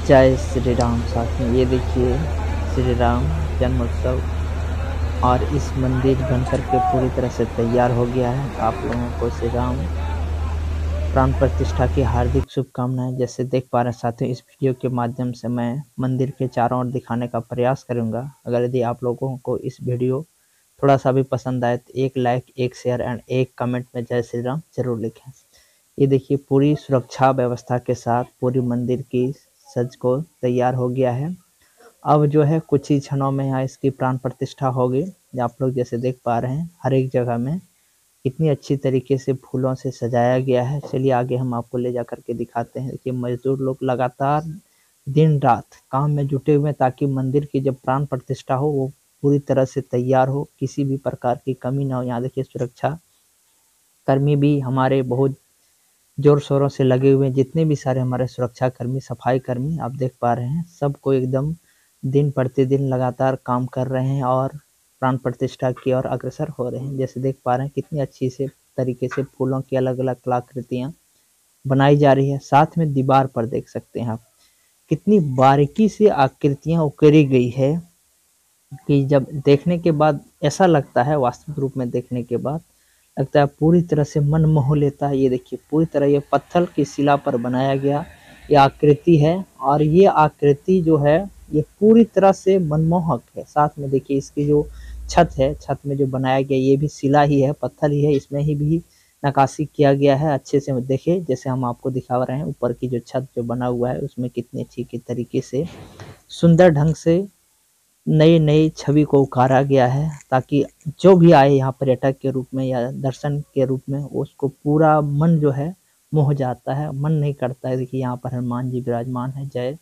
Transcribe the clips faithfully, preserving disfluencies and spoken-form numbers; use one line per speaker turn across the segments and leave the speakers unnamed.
जय श्री राम। साथ में ये देखिए श्री राम जन्मोत्सव और इस मंदिर बनकर के पूरी तरह से तैयार हो गया है। आप लोगों को श्री राम प्राण प्रतिष्ठा की हार्दिक शुभकामनाएं। जैसे देख पा रहे हैं साथियों, इस वीडियो के माध्यम से मैं मंदिर के चारों ओर दिखाने का प्रयास करूंगा। अगर यदि आप लोगों को इस वीडियो थोड़ा सा भी पसंद आए तो एक लाइक, एक शेयर एंड एक कमेंट में जय श्री राम जरूर लिखें। ये देखिए पूरी सुरक्षा व्यवस्था के साथ पूरी मंदिर की सज को तैयार हो गया है। अब जो है कुछ ही क्षणों में यहाँ इसकी प्राण प्रतिष्ठा होगी। आप लोग जैसे देख पा रहे हैं हर एक जगह में कितनी अच्छी तरीके से फूलों से सजाया गया है। चलिए आगे हम आपको ले जा करके दिखाते हैं। देखिए मजदूर लोग लगातार दिन रात काम में जुटे हुए हैं ताकि मंदिर की जब प्राण प्रतिष्ठा हो वो पूरी तरह से तैयार हो, किसी भी प्रकार की कमी ना हो। यहाँ देखिए सुरक्षा कर्मी भी हमारे बहुत जोर शोरों से लगे हुए हैं। जितने भी सारे हमारे सुरक्षा कर्मी, सफाई कर्मी आप देख पा रहे हैं, सबको एकदम दिन प्रतिदिन लगातार काम कर रहे हैं और प्राण प्रतिष्ठा की ओर अग्रसर हो रहे हैं। जैसे देख पा रहे हैं कितनी अच्छी से तरीके से फूलों की अलग अलग कलाकृतियां बनाई जा रही है। साथ में दीवार पर देख सकते हैं आप कितनी बारीकी से आकृतियां उकेरी गई है कि जब देखने के बाद ऐसा लगता है, वास्तविक रूप में देखने के बाद लगता है पूरी तरह से मन मोह लेता है। ये देखिए पूरी तरह ये पत्थर की शिला पर बनाया गया ये आकृति है और ये आकृति जो है ये पूरी तरह से मनमोहक है। साथ में देखिए इसकी जो छत है, छत में जो बनाया गया ये भी शिला ही है, पत्थर ही है, इसमें ही भी नक्काशी किया गया है। अच्छे से देखिए जैसे हम आपको दिखा रहे हैं ऊपर की जो छत जो बना हुआ है उसमें कितनी अच्छी के तरीके से सुंदर ढंग से नई नई छवि को उकारा गया है ताकि जो भी आए यहाँ पर्यटक के रूप में या दर्शन के रूप में उसको पूरा मन जो है मोह जाता है, मन नहीं करता है। देखिए यहाँ पर हनुमान जी विराजमान है। जय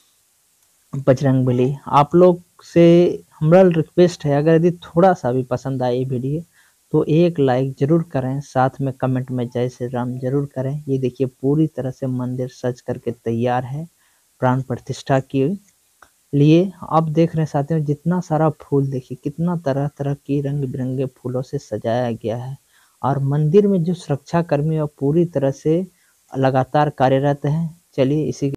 बजरंगबली। आप लोग से हम्बल रिक्वेस्ट है, अगर यदि थोड़ा सा भी पसंद आए वीडियो तो एक लाइक जरूर करें, साथ में कमेंट में जय श्री राम जरूर करें। ये देखिए पूरी तरह से मंदिर सज करके तैयार है प्राण प्रतिष्ठा की लिए। आप देख रहे हैं साथियों जितना सारा फूल, देखिए कितना तरह तरह की रंग बिरंगे फूलों से सजाया गया है और मंदिर में जो सुरक्षा कर्मी है पूरी तरह से लगातार कार्यरत हैं। चलिए इसी